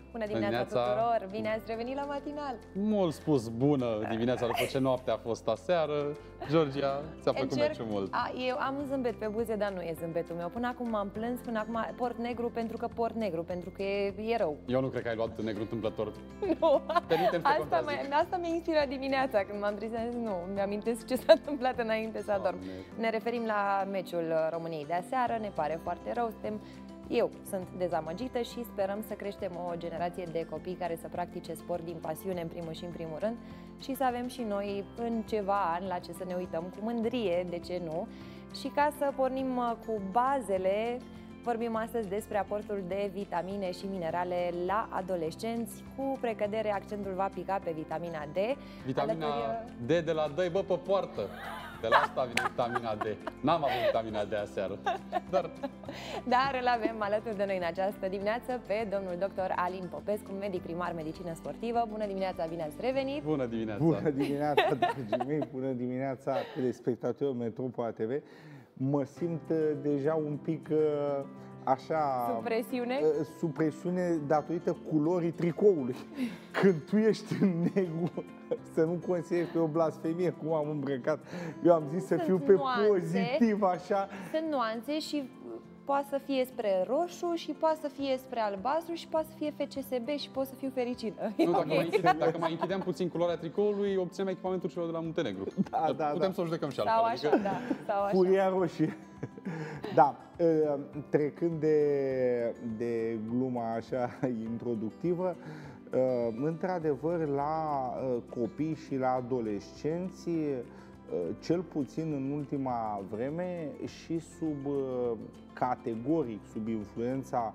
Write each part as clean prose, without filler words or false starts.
Bună dimineața tuturor! Bine ați revenit la matinal! Mult spus bună dimineața după ce noaptea a fost aseară. Georgia, ți-a plăcut meciul mult? Eu am un zâmbet pe buze, dar nu e zâmbetul meu. Până acum m-am plâns, până acum port negru pentru că port negru, pentru că e rău. Eu nu cred că ai luat negru întâmplător. Nu, asta mi-a inspirat dimineața când m-am trezit. Nu, mi-amintesc ce s-a întâmplat înainte să adorm. Ne referim la meciul României de aseară, ne pare foarte rău, eu sunt dezamăgită și sperăm să creștem o generație de copii care să practice sport din pasiune în primul și în primul rând și să avem și noi în ceva ani la ce să ne uităm cu mândrie, de ce nu, și ca să pornim cu bazele, vorbim astăzi despre aportul de vitamine și minerale la adolescenți. Cu precădere, accentul va pica pe vitamina D. Vitamina D de la dă-i bă pe poartă. De la asta vine vitamina D. N-am avut vitamina D aseară. Dar îl avem alături de noi în această dimineață pe domnul dr. Alin Popescu, medic primar medicină sportivă. Bună dimineața, bine ați revenit! Bună dimineața! Bună dimineața, dragii mei! Bună dimineața, telespectatorul Metropola TV! Mă simt deja un pic așa... Sub presiune datorită culorii tricoului. Când tu ești în negru, să nu consideri pe o blasfemie cum am îmbrăcat. Eu am zis să fiu pe pozitiv, așa. Sunt nuanțe și poate să fie spre roșu și poate să fie spre albastru și poate să fie FCSB și pot să fiu fericită. Nu, dacă mai închideam puțin culoarea tricoului, obținem echipamentul celor de la Muntenegru. Putem să o judecăm și altfel. Sau așa, sau așa. Furia roșie. Da, trecând de gluma așa introductivă, într-adevăr la copii și la adolescenți, cel puțin în ultima vreme și sub categoric, sub influența,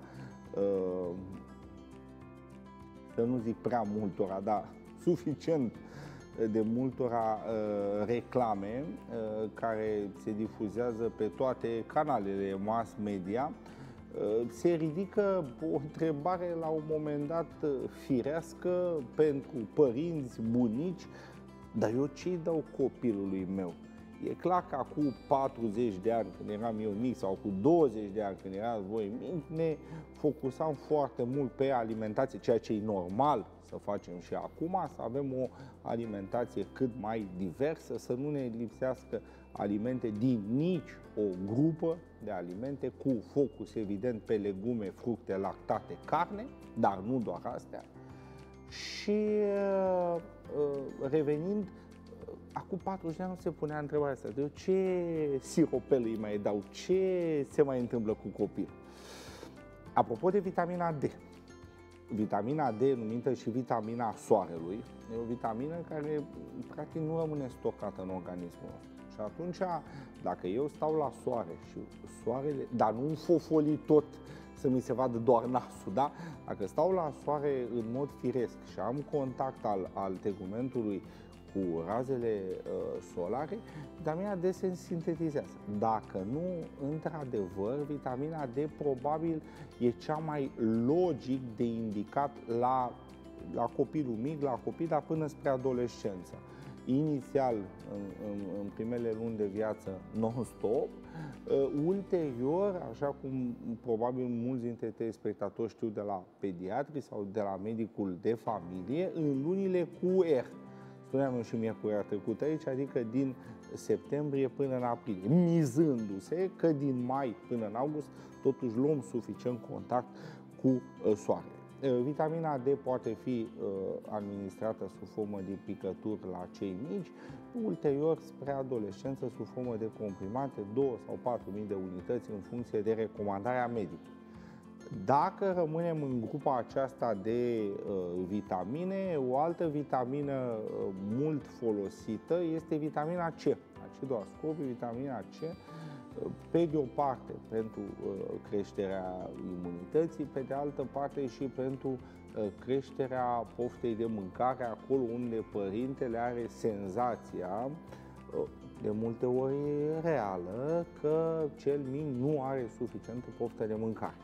să nu zic prea multora, dar suficient de multora reclame care se difuzează pe toate canalele mass media, se ridică o întrebare la un moment dat firească pentru părinți, bunici: dar eu ce-i dau copilului meu? E clar că acum 40 de ani, când eram eu mic, sau cu 20 de ani, când erați voi mici, ne focusam foarte mult pe alimentație, ceea ce e normal să facem și acum, să avem o alimentație cât mai diversă, să nu ne lipsească alimente din nici o grupă de alimente, cu focus evident pe legume, fructe, lactate, carne, dar nu doar astea. Și revenind, acum 40 de ani nu se punea întrebarea asta: eu ce siropel îi mai dau, ce se mai întâmplă cu copilul? Apropo de vitamina D, vitamina D, numită și vitamina soarelui, e o vitamină care practic nu rămâne stocată în organismul nostru. Și atunci, dacă eu stau la soare și soarele, dar nu fofoli tot să mi se vadă doar nasul, da? Dacă stau la soare în mod firesc și am contact al tegumentului cu razele solare, vitamina D se sintetizează. Dacă nu, într-adevăr, vitamina D probabil e cea mai logic de indicat la copilul mic, la copil, dar până spre adolescență. Inițial, în primele luni de viață, non-stop, ulterior, așa cum probabil mulți dintre telespectatori știu de la pediatri sau de la medicul de familie, în lunile cu R. Spuneam eu și miercurea trecută aici, adică din septembrie până în aprilie, mizându-se că din mai până în august totuși luăm suficient contact cu soarele. Vitamina D poate fi administrată sub formă de picături la cei mici, ulterior spre adolescență sub formă de comprimate, 2 sau 4.000 de unități în funcție de recomandarea medicului. Dacă rămânem în grupa aceasta de vitamine, o altă vitamină mult folosită este vitamina C, acidul ascorbic, vitamina C, pe de o parte pentru creșterea imunității, pe de altă parte și pentru creșterea poftei de mâncare, acolo unde părintele are senzația, de multe ori reală, că cel mic nu are suficientă poftă de mâncare.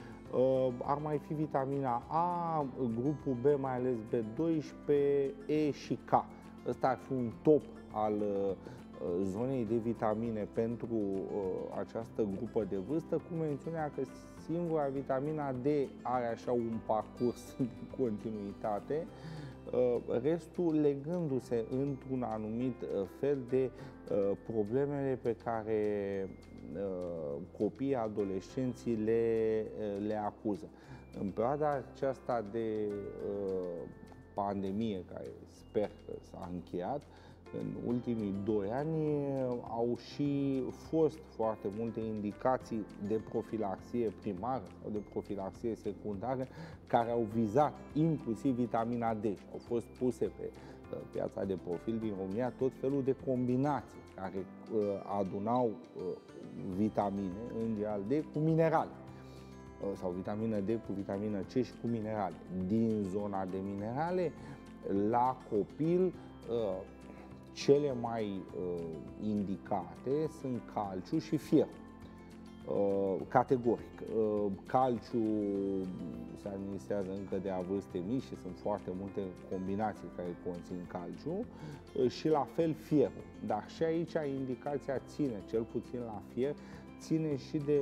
Ar mai fi vitamina A, grupul B, mai ales B12, E și K. Ăsta ar fi un top al zonei de vitamine pentru această grupă de vârstă, cu mențiunea că singura vitamina D are așa un parcurs de continuitate, restul legându-se într-un anumit fel de problemele pe care copiii, adolescenții le acuză. În perioada aceasta de pandemie, care sper că s-a încheiat, în ultimii 2 ani au și fost foarte multe indicații de profilaxie primară sau de profilaxie secundară care au vizat inclusiv vitamina D. Au fost puse pe piața de profil din România tot felul de combinații care adunau vitamine, în general D, cu minerale. Sau vitamină D cu vitamină C și cu minerale. Din zona de minerale, la copil, cele mai indicate sunt calciu și fier. Categoric. Calciu se administrează încă de la vârste mici și sunt foarte multe combinații care conțin calciu și la fel fierul. Dar și aici indicația ține, cel puțin la fier, ține și de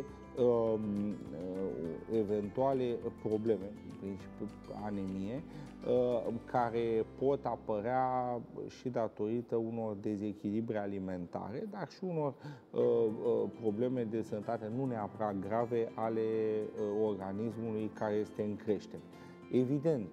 eventuale probleme, în principiu anemie, care pot apărea și datorită unor dezechilibre alimentare, dar și unor probleme de sănătate nu neapărat grave ale organismului care este în creștere. Evident,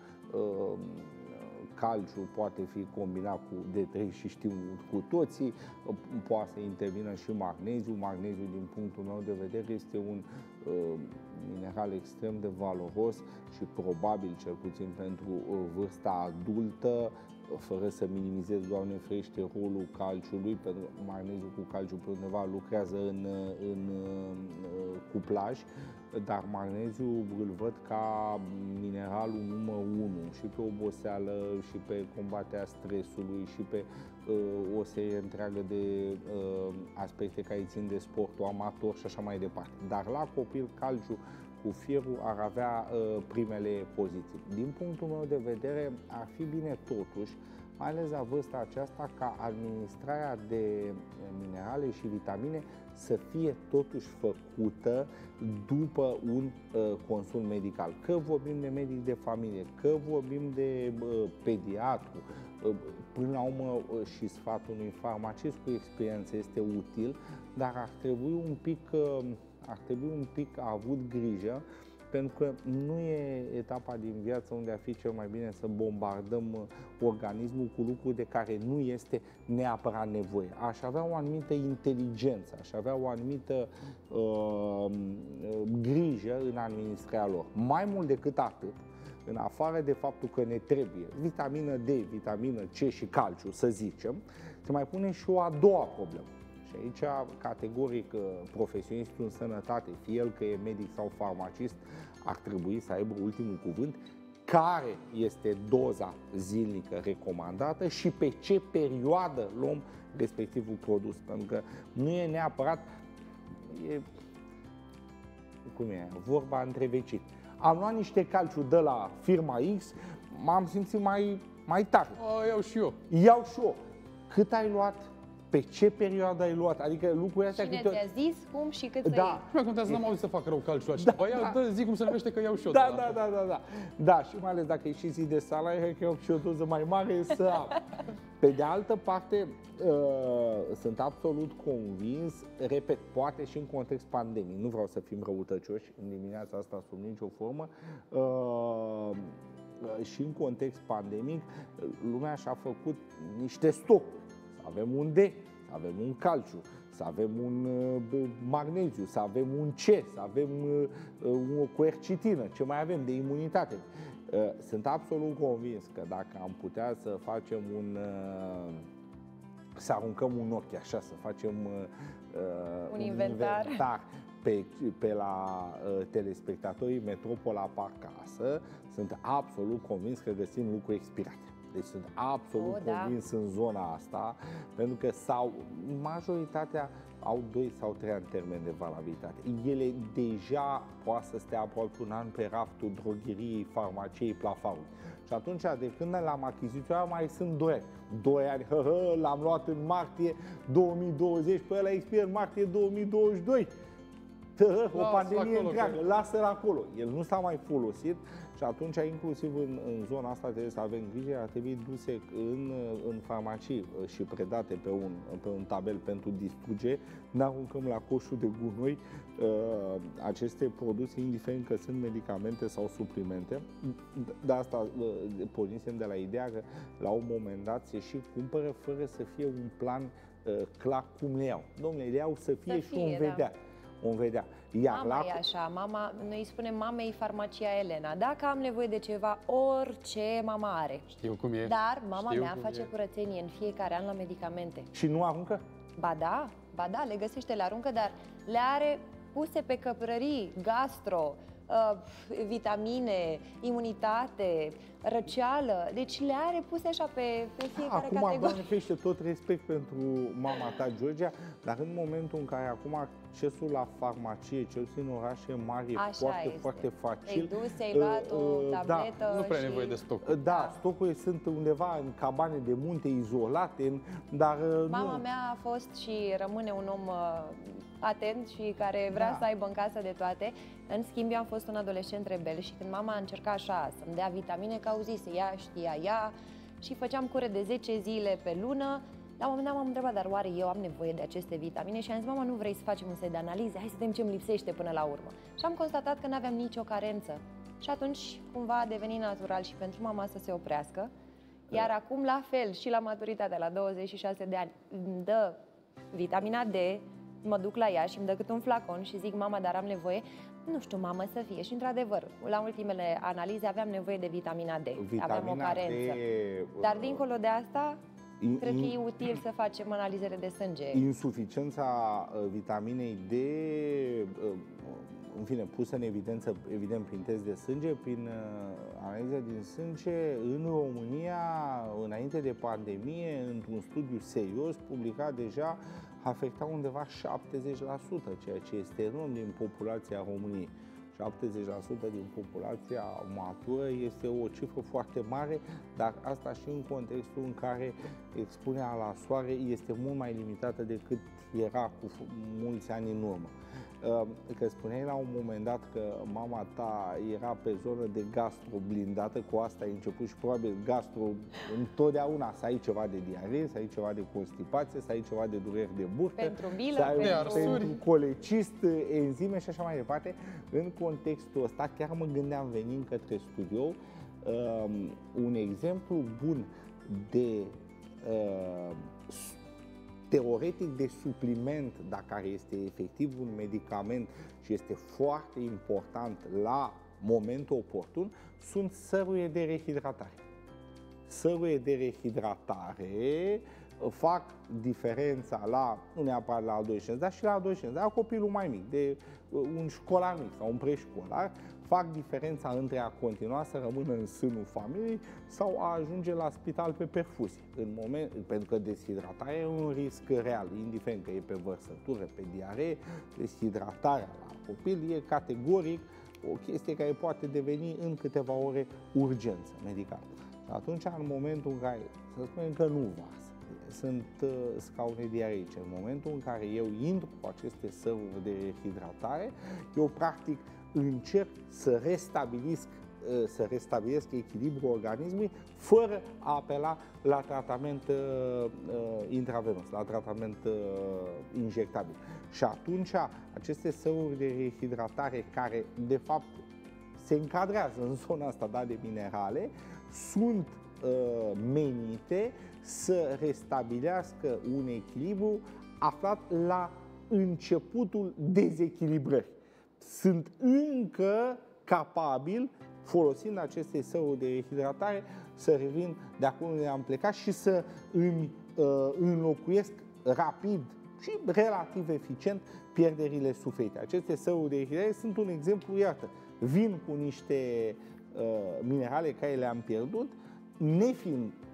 calciu poate fi combinat cu D3 și știm cu toții, poate să intervină și magneziu. Magneziu, din punctul meu de vedere, este un mineral extrem de valoros și probabil, cel puțin pentru vârsta adultă, fără să minimizez, Doamne ferește, rolul calciului, pentru că magneziul cu calciu pe undeva lucrează în cuplaj, dar magneziul îl văd ca mineralul numărul 1 și pe oboseală, și pe combaterea stresului, și pe o serie întreagă de aspecte care țin de sportul amator și așa mai departe. Dar la copil, calciu cu fierul ar avea primele poziții. Din punctul meu de vedere, ar fi bine totuși, mai ales la vârsta aceasta, ca administrarea de minerale și vitamine să fie totuși făcută după un consult medical. Că vorbim de medic de familie, că vorbim de pediatru, până la urmă și sfatul unui farmacist cu experiență este util, dar ar trebui un pic avut grijă, pentru că nu e etapa din viață unde ar fi cel mai bine să bombardăm organismul cu lucruri de care nu este neapărat nevoie. Aș avea o anumită inteligență, aș avea o anumită grijă în administrarea lor. Mai mult decât atât, în afară de faptul că ne trebuie vitamină D, vitamină C și calciu, să zicem, se mai pune și o a doua problemă. Și aici, categoric, profesionistul în sănătate, fie el că e medic sau farmacist, ar trebui să aibă ultimul cuvânt, care este doza zilnică recomandată și pe ce perioadă luăm respectivul produs. Pentru că nu e neapărat, vorba între vecini. Am luat niște calciu de la firma X, m-am simțit mai tare. Iau și eu. Iau și eu. Cât ai luat? Pe ce perioadă ai luat? Adică lucrurile astea... Cine ți-a zis cum și cât să iei? Nu contează, n-am auzit să fac rău calciu așa. Păi zi cum se numește, că iau și eu. Da, și mai ales dacă e și zi de salariu, cred că iau și o doză mai mare să am. Pe de altă parte, sunt absolut convins, repet, poate și în context pandemic, nu vreau să fim răutăcioși în dimineața asta sub nicio formă, și în context pandemic, lumea și-a făcut niște stocuri. Să avem un D, să avem un calciu, să avem un magneziu, să avem un C, să avem o quercitină, ce mai avem de imunitate. Sunt absolut convins că dacă am putea să facem să aruncăm un ochi așa, să facem un inventar pe la telespectatorii Metropola pe acasă, sunt absolut convins că găsim lucruri expirate. Deci sunt absolut convins în zona asta, pentru că majoritatea au 2 sau 3 ani termen de valabilitate. Ele deja poate să stea aproape un an pe raftul drogheriei, farmaciei, plafaului. Și atunci, de când l-am achiziționat, mai sunt 2 ani. 2 ani, l-am luat în martie 2020, pe ăla expiră în martie 2022. O pandemie întreagă, lasă-l acolo. El nu s-a mai folosit și atunci, inclusiv în zona asta, trebuie să avem grijă, ar trebui duse în farmacii și predate pe un tabel pentru distruge. N-aruncăm la coșul de gunoi aceste produse, indiferent că sunt medicamente sau suplimente. De asta pornisem de la ideea că la un moment dat se și cumpără fără să fie un plan clar cum le iau. Dom'le, le iau să fie și vom vedea. Vom vedea. Iar mama e așa, noi îi spunem mamei farmacia Elena. Dacă am nevoie de ceva, orice mama are. Știu cum e. Dar mama mea face curățenie în fiecare an la medicamente. Și nu aruncă? Ba da, le găsește, le aruncă, dar le are puse pe căprării, gastro, vitamine, imunitate, răceală, deci le are puse așa pe fiecare categorie. Acum, Doamne, tot respect pentru mama ta, Georgia, dar în momentul în care acum accesul la farmacie, cel puțin în orașe mari, e foarte facil. Te-ai dus, ai luat o tabletă nu prea nevoie de stoc. Da, stocurile sunt undeva în cabane de munte izolate, dar mama mea a fost și rămâne un om atent și care vrea să aibă în casă de toate. În schimb, eu am fost un adolescent rebel și când mama a încercat așa să-mi dea vitamine, că auzise, știa și făceam cure de 10 zile pe lună. La un moment dat m-am întrebat, dar oare eu am nevoie de aceste vitamine? Și am zis, mama, nu vrei să facem un set de analize? Hai să vedem ce-mi lipsește până la urmă. Și am constatat că n-aveam nicio carență. Și atunci, cumva, a devenit natural și pentru mama să se oprească. Iar acum, la fel, și la maturitate, la 26 de ani, îmi dă vitamina D, mă duc la ea și îmi dă cât un flacon și zic, mama, dar am nevoie, nu știu, mamă, să fie. Și într-adevăr, la ultimele analize aveam nevoie de vitamina D, aveam o carență. Dar dincolo de asta, cred că e util să facem analizele de sânge. Insuficiența vitaminei D, în fine, pusă în evidență, evident, prin test de sânge, prin analiza din sânge, în România, înainte de pandemie, într-un studiu serios, publicat deja, afecta undeva 70%, ceea ce este enorm din populația României. 70% din populația matură este o cifră foarte mare, dar asta și în contextul în care expunerea la soare este mult mai limitată decât era cu mulți ani în urmă. Că spuneai la un moment dat că mama ta era pe zonă de gastro blindată, cu asta ai început și probabil gastro întotdeauna, să ai ceva de diaree, să ai ceva de constipație, să ai ceva de dureri de burtă, pentru bilă, pentru colecist, enzime și așa mai departe. În contextul ăsta chiar mă gândeam venind către studio, un exemplu bun de teoretic de supliment, dar care este efectiv un medicament și este foarte important la momentul oportun, sunt sărurile de rehidratare. Sărurile de rehidratare fac diferența nu neapărat la adolescenți, dar și la adolescenți, dar copilul mai mic, de un școlar mic sau un preșcolar, fac diferența între a continua să rămână în sânul familiei sau a ajunge la spital pe perfuzie. Pentru că deshidratarea e un risc real, indiferent că e pe vărsătură, pe diaree, deshidratarea la copil e categoric o chestie care poate deveni în câteva ore urgență medicală. Și atunci, în momentul în care, să spunem că nu varsă, sunt scaune diareice, în momentul în care eu intru cu aceste săruri de rehidratare, eu practic încerc să restabilesc echilibrul organismului fără a apela la tratament intravenos, la tratament injectabil. Și atunci aceste săruri de rehidratare care de fapt se încadrează în zona asta de minerale sunt menite să restabilească un echilibru aflat la începutul dezechilibrării. Sunt încă capabil, folosind aceste săruri de rehidratare, să revin de acolo unde am plecat și să îmi înlocuiesc rapid și relativ eficient pierderile suferite. Aceste săruri de rehidratare sunt un exemplu, iată, vin cu niște minerale care le-am pierdut, nefiind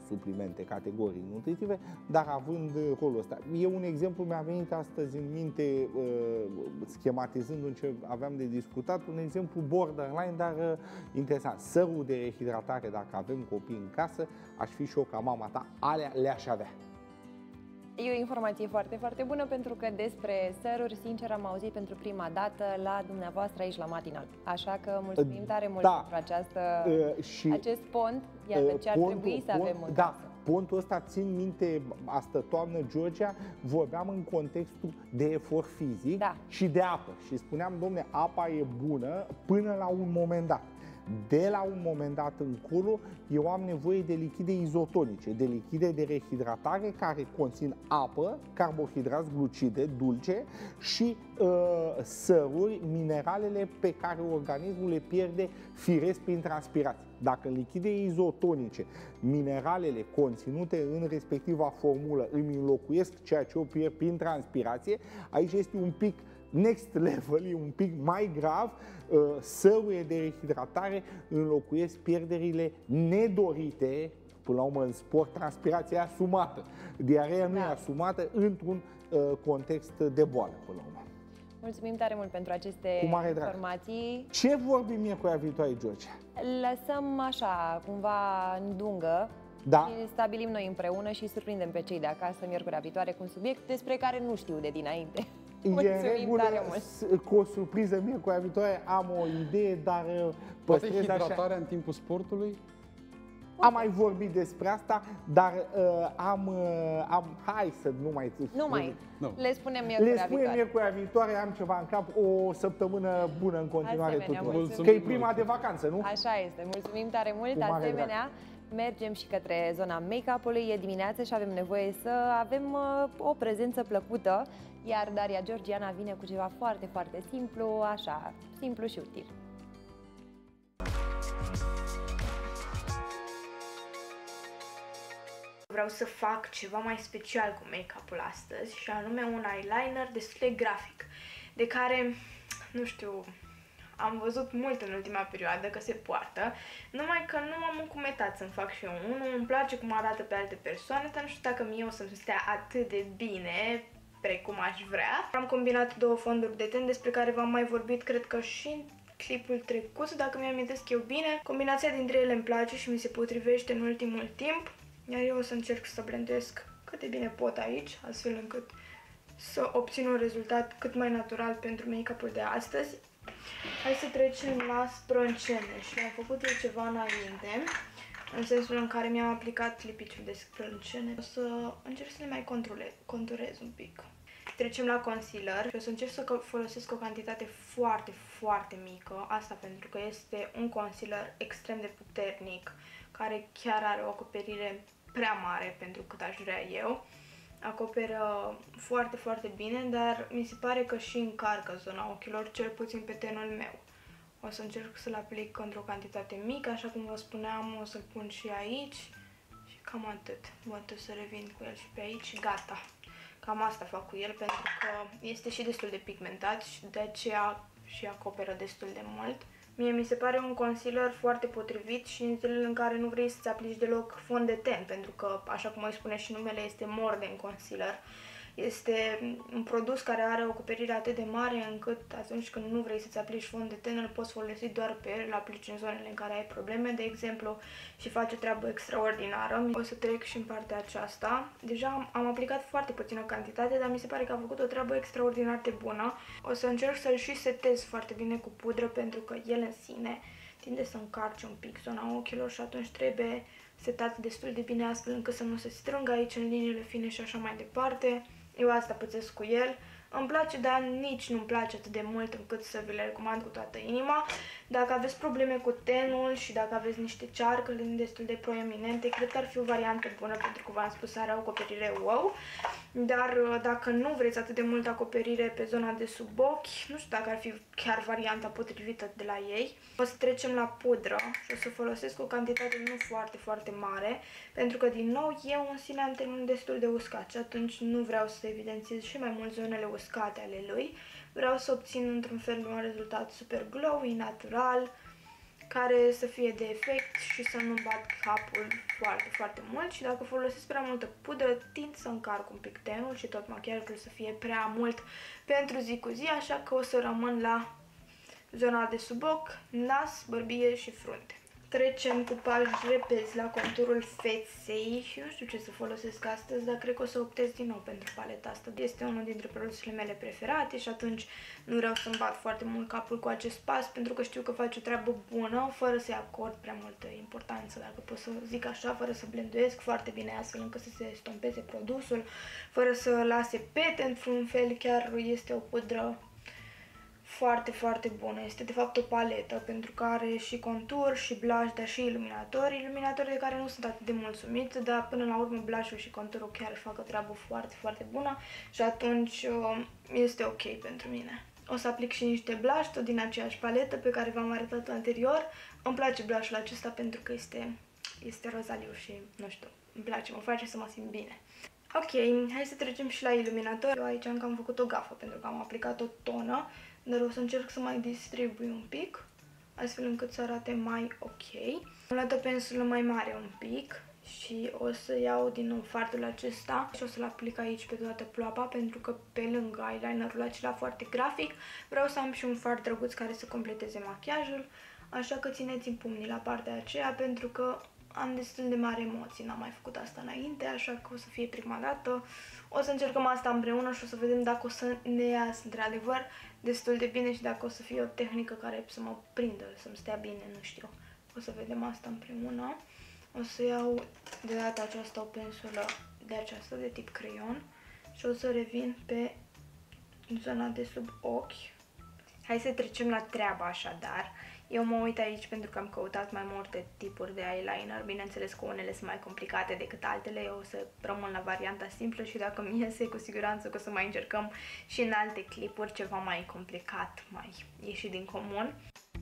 suplimente, categorii nutritive, dar având rolul ăsta. E un exemplu, mi-a venit astăzi în minte, schematizând în ce aveam de discutat, un exemplu borderline, dar interesant. Sărul de rehidratare, dacă avem copii în casă, aș fi și eu ca mama ta, alea le-aș avea. E o informație foarte, foarte bună, pentru că despre săruri, sincer, am auzit pentru prima dată la dumneavoastră aici la Matinal. Așa că mulțumim tare mult pentru acest pont. Iată ce ar trebui să avem în casă. Pontul ăsta, țin minte, astă toamnă, Georgia, vorbeam în contextul de efort fizic și de apă. Și spuneam, domne, apa e bună până la un moment dat. De la un moment dat încolo, eu am nevoie de lichide izotonice, de lichide de rehidratare care conțin apă, carbohidrați, glucide, dulce și săruri, mineralele pe care organismul le pierde firesc prin transpirație. Dacă în lichide izotonice, mineralele conținute în respectiva formulă îmi înlocuiesc ceea ce o pierd prin transpirație, aici este un pic next level, e un pic mai grav. Sărurile de rehidratare înlocuiesc pierderile nedorite, până la urmă în sport transpirația e asumată, diareea nu e asumată într-un context de boală, până la urmă. Mulțumim tare mult pentru aceste informații. Ce vorbim miercurea viitoare, George? Lăsăm așa, cumva în dungă, și stabilim noi împreună și surprindem pe cei de acasă miercurea viitoare cu un subiect despre care nu știu de dinainte. E regulă, cu o surpriză miercurea viitoare am o idee, dar păstrez așa. Poate hidratarea în timpul sportului? Am mai vorbit despre asta, dar hai să nu mai... Le spunem miercurea viitoare, am ceva în cap, o săptămână bună în continuare tuturor. Că e prima de vacanță, nu? Așa este, mulțumim tare mult, asemenea. Mergem și către zona make-up-ului, e dimineață și avem nevoie să avem o prezență plăcută, iar Daria Georgiana vine cu ceva foarte, foarte simplu, așa, simplu și util. Vreau să fac ceva mai special cu make-up-ul astăzi, și anume un eyeliner destul de grafic, de care, nu știu, am văzut mult în ultima perioadă că se poartă, numai că nu m-am încumetat să-mi fac și eu unul. Îmi place cum arată pe alte persoane, dar nu știu dacă mie o să-mi stea atât de bine precum aș vrea. Am combinat două fonduri de ten despre care v-am mai vorbit, cred că și în clipul trecut, dacă mi-amintesc eu bine. Combinația dintre ele îmi place și mi se potrivește în ultimul timp, iar eu o să încerc să blendesc cât de bine pot aici, astfel încât să obțin un rezultat cât mai natural pentru make-up-ul de astăzi. Hai să trecem la sprâncene și am făcut eu ceva înainte, în sensul în care mi-am aplicat lipiciul de sprâncene. O să încerc să le mai conturez un pic. Trecem la concealer și o să încerc să folosesc o cantitate foarte, foarte mică, asta pentru că este un concealer extrem de puternic, care chiar are o acoperire prea mare pentru cât aș vrea eu. Acoperă foarte, foarte bine, dar mi se pare că și încarcă zona ochilor, cel puțin pe tenul meu. O să încerc să-l aplic într-o cantitate mică, așa cum vă spuneam, o să-l pun și aici și cam atât. Văd să revin cu el și pe aici, gata. Cam asta fac cu el, pentru că este și destul de pigmentat și de aceea și acoperă destul de mult. Mie mi se pare un concealer foarte potrivit și în zilele în care nu vrei să-ți aplici deloc fond de ten, pentru că, așa cum îi spune și numele, este Morden Concealer. Este un produs care are o acoperire atât de mare încât atunci când nu vrei să-ți aplici fond de ten, îl poți folosi doar pe el, îl aplici în zonele în care ai probleme, de exemplu, și face o treabă extraordinară. O să trec și în partea aceasta. Deja am aplicat foarte puțină cantitate, dar mi se pare că a făcut o treabă extraordinar de bună. O să încerc să-l și setez foarte bine cu pudră, pentru că el în sine tinde să încarce un pic zona ochilor și atunci trebuie setat destul de bine, astfel încât să nu se strângă aici în liniile fine și așa mai departe. Eu asta pățesc cu el. Îmi place, dar nici nu-mi place atât de mult încât să vi le recomand cu toată inima. Dacă aveți probleme cu tenul și dacă aveți niște cearcăli destul de proeminente, cred că ar fi o variantă bună, pentru că v-am spus, are o acoperire wow. Dar dacă nu vreți atât de multă acoperire pe zona de sub ochi, nu știu dacă ar fi chiar varianta potrivită de la ei. O să trecem la pudră și o să folosesc o cantitate nu foarte, foarte mare, pentru că, din nou, eu în sine am tenul destul de uscat și atunci nu vreau să evidențiez și mai mult zonele uscate ale lui. Vreau să obțin într-un fel un rezultat super glowy, natural care să fie de efect și să nu bat capul foarte, foarte mult. Și dacă folosesc prea multă pudră, tind să încarc un pic tenul și tot machiajul să fie prea mult pentru zi cu zi, așa că o să rămân la zona de sub ochi, nas, bărbie și frunte. Trecem cu pași repezi la conturul feței și nu știu ce să folosesc astăzi, dar cred că o să optez din nou pentru paleta asta. Este unul dintre produsele mele preferate și atunci nu vreau să-mi bat foarte mult capul cu acest pas, pentru că știu că face o treabă bună, fără să-i acord prea multă importanță, dacă pot să zic așa, fără să blenduiesc foarte bine astfel încât să se estompeze produsul, fără să lase pete într-un fel. Chiar este o pudră foarte, foarte bună. Este de fapt o paletă pentru că are și contur, și blush, dar și iluminatori. Iluminatori de care nu sunt atât de mulțumit, dar până la urmă blush-ul și conturul chiar își fac o treabă foarte, foarte bună și atunci este ok pentru mine. O să aplic și niște blush, tot din aceeași paletă pe care v-am arătat anterior. Îmi place blush-ul acesta pentru că este rozaliu și nu știu, îmi place, mă face să mă simt bine. Ok, hai să trecem și la iluminator. Eu aici am cam făcut o gafă pentru că am aplicat o tonă, dar o să încerc să mai distribui un pic, astfel încât să arate mai ok. Am luat o pensulă mai mare un pic și o să iau din nou fardul acesta și o să-l aplic aici pe toată ploapa, pentru că pe lângă eyelinerul acela foarte grafic vreau să am și un fard drăguț care să completeze machiajul, așa că țineți în pumnii la partea aceea pentru că am destul de mari emoții, n-am mai făcut asta înainte, așa că o să fie prima dată. O să încercăm asta împreună și o să vedem dacă o să ne iasă într-adevăr destul de bine și dacă o să fie o tehnică care să mă prindă, să-mi stea bine, nu știu. O să vedem asta împreună. O să iau de data aceasta o pensulă de aceasta, de tip creion și o să revin pe zona de sub ochi. Hai să trecem la treabă așadar. Eu mă uit aici pentru că am căutat mai multe tipuri de eyeliner. Bineînțeles că unele sunt mai complicate decât altele. Eu o să rămân la varianta simplă și dacă mi iese, cu siguranță că o să mai încercăm și în alte clipuri ceva mai complicat, mai ieșit din comun.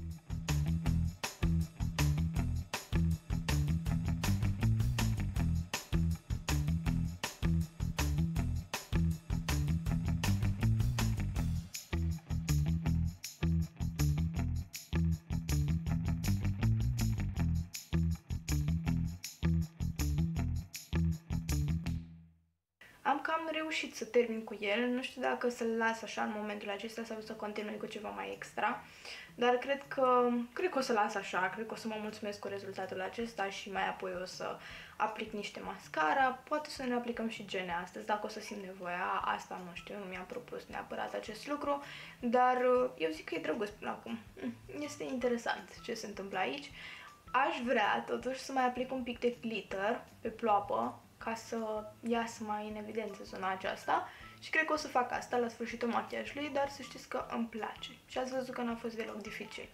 Am cam reușit să termin cu el, nu știu dacă să-l las așa în momentul acesta sau să continui cu ceva mai extra, dar cred că o să las așa, cred că o să mă mulțumesc cu rezultatul acesta și mai apoi o să aplic niște mascara, poate să ne aplicăm și gene astăzi, dacă o să simt nevoia, asta nu știu, nu mi-am propus neapărat acest lucru, dar eu zic că e drăguț până acum, este interesant ce se întâmplă aici. Aș vrea totuși să mai aplic un pic de glitter pe ploapă, ca să iasă mai în evidență zona aceasta și cred că o să fac asta la sfârșitul machiajului, dar să știți că îmi place și ați văzut că n-a fost deloc dificil.